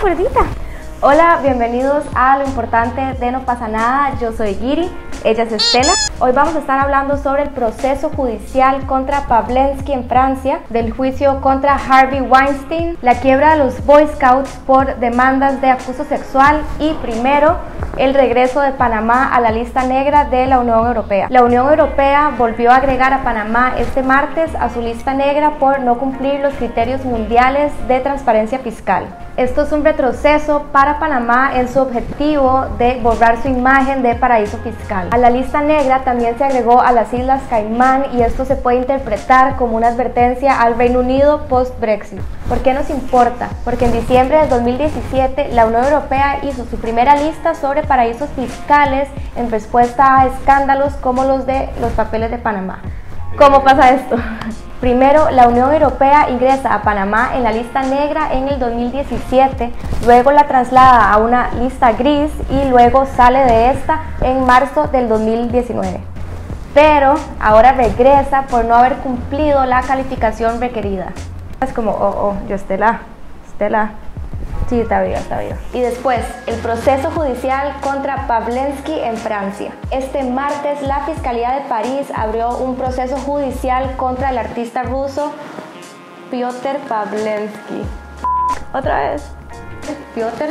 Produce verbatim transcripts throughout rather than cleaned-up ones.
cuerdita. Hola, bienvenidos a Lo Importante de No Pasa Nada. Yo soy Giri, ella es Estela. Hoy vamos a estar hablando sobre el proceso judicial contra Pavlensky en Francia, del juicio contra Harvey Weinstein, la quiebra de los Boy Scouts por demandas de acoso sexual y primero, el regreso de Panamá a la lista negra de la Unión Europea. La Unión Europea volvió a agregar a Panamá este martes a su lista negra por no cumplir los criterios mundiales de transparencia fiscal. Esto es un retroceso para Panamá en su objetivo de borrar su imagen de paraíso fiscal. A la lista negra también se agregó a las Islas Caimán y esto se puede interpretar como una advertencia al Reino Unido post-Brexit. ¿Por qué nos importa? Porque en diciembre de dos mil diecisiete la Unión Europea hizo su primera lista sobre paraísos fiscales en respuesta a escándalos como los de los papeles de Panamá. ¿Cómo pasa esto? Primero, la Unión Europea ingresa a Panamá en la lista negra en el dos mil diecisiete, luego la traslada a una lista gris y luego sale de esta en marzo del dos mil diecinueve. Pero ahora regresa por no haber cumplido la calificación requerida. Es como, oh, oh, yo Estela, Estela. Sí, está viva, está viva. Y después, el proceso judicial contra Pavlensky en Francia. Este martes, la Fiscalía de París abrió un proceso judicial contra el artista ruso Piotr Pavlensky. ¿Otra vez? Piotr.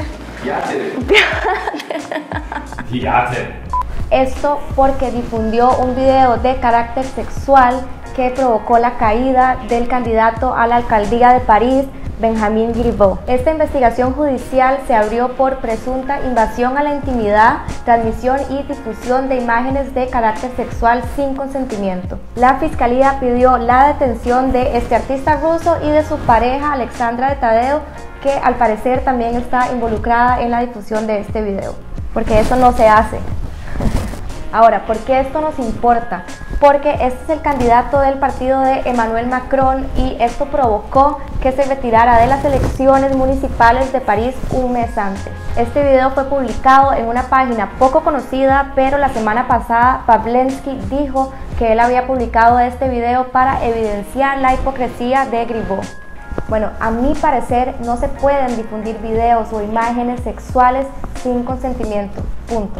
Piotr. Esto porque difundió un video de carácter sexual que provocó la caída del candidato a la alcaldía de París, Benjamin Griveaux. Esta investigación judicial se abrió por presunta invasión a la intimidad, transmisión y difusión de imágenes de carácter sexual sin consentimiento. La fiscalía pidió la detención de este artista ruso y de su pareja Alexandra de Tadeo, que al parecer también está involucrada en la difusión de este video, porque eso no se hace. Ahora, ¿por qué esto nos importa? Porque este es el candidato del partido de Emmanuel Macron y esto provocó que se retirara de las elecciones municipales de París un mes antes. Este video fue publicado en una página poco conocida, pero la semana pasada Pavlensky dijo que él había publicado este video para evidenciar la hipocresía de Griveaux. Bueno, a mi parecer no se pueden difundir videos o imágenes sexuales sin consentimiento, punto.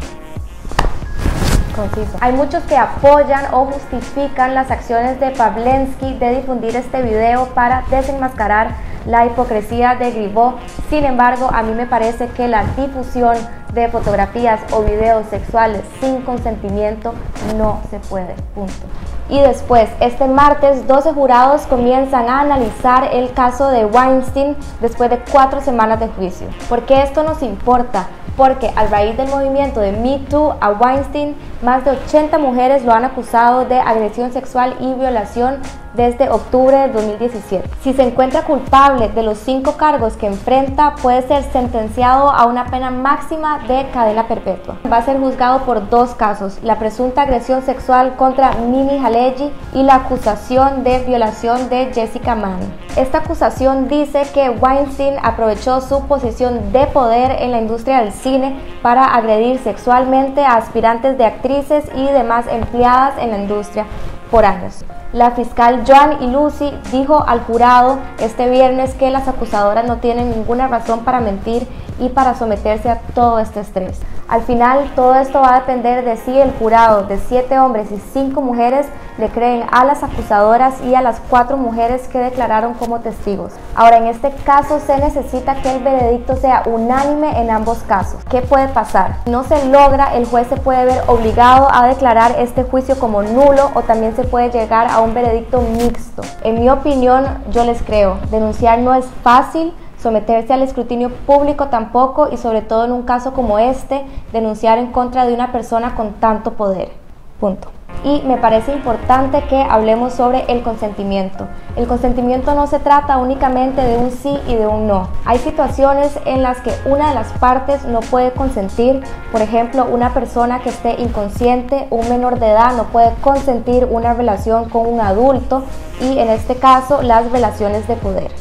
Conciso. Hay muchos que apoyan o justifican las acciones de Pavlensky de difundir este video para desenmascarar la hipocresía de Griveaux. Sin embargo, a mí me parece que la difusión de fotografías o videos sexuales sin consentimiento no se puede, punto. Y después, este martes, doce jurados comienzan a analizar el caso de Weinstein después de cuatro semanas de juicio. ¿Por qué esto nos importa? Porque a raíz del movimiento de Me Too a Weinstein, más de ochenta mujeres lo han acusado de agresión sexual y violación desde octubre de dos mil diecisiete. Si se encuentra culpable de los cinco cargos que enfrenta, puede ser sentenciado a una pena máxima de cadena perpetua. Va a ser juzgado por dos casos: la presunta agresión sexual contra Mimi Halegui y la acusación de violación de Jessica Mann. Esta acusación dice que Weinstein aprovechó su posición de poder en la industria del cine para agredir sexualmente a aspirantes de actrices y demás empleadas en la industria por años. La fiscal Joan y Lucy dijo al jurado este viernes que las acusadoras no tienen ninguna razón para mentir y para someterse a todo este estrés. Al final, todo esto va a depender de si el jurado de siete hombres y cinco mujeres le creen a las acusadoras y a las cuatro mujeres que declararon como testigos. Ahora, en este caso se necesita que el veredicto sea unánime en ambos casos. ¿Qué puede pasar? Si no se logra, el juez se puede ver obligado a declarar este juicio como nulo o también se puede llegar a un veredicto mixto. En mi opinión, yo les creo. Denunciar no es fácil, someterse al escrutinio público tampoco, y sobre todo en un caso como este, denunciar en contra de una persona con tanto poder. Punto. Y me parece importante que hablemos sobre el consentimiento. El consentimiento no se trata únicamente de un sí y de un no. Hay situaciones en las que una de las partes no puede consentir. Por ejemplo, una persona que esté inconsciente, un menor de edad, no puede consentir una relación con un adulto, y en este caso las relaciones de poder.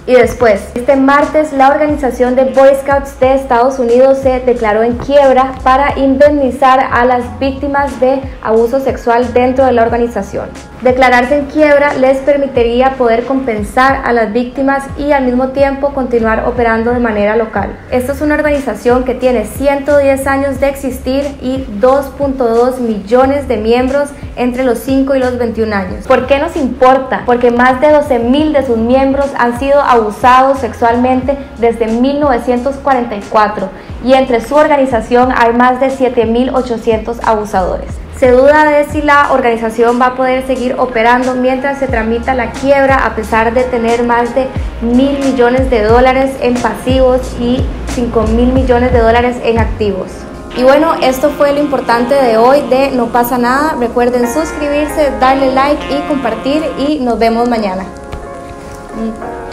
Y después, este martes, la organización de Boy Scouts de Estados Unidos se declaró en quiebra para indemnizar a las víctimas de abuso sexual dentro de la organización. Declararse en quiebra les permitiría poder compensar a las víctimas y al mismo tiempo continuar operando de manera local. Esta es una organización que tiene ciento diez años de existir y dos punto dos millones de miembros entre los cinco y los veintiún años. ¿Por qué nos importa? Porque más de doce mil de sus miembros han sido abusados sexualmente desde mil novecientos cuarenta y cuatro y entre su organización hay más de siete mil ochocientos abusadores. Se duda de si la organización va a poder seguir operando mientras se tramita la quiebra, a pesar de tener más de mil millones de dólares en pasivos y cinco mil millones de dólares en activos. Y bueno, esto fue lo importante de hoy de No Pasa Nada. Recuerden suscribirse, darle like y compartir y nos vemos mañana.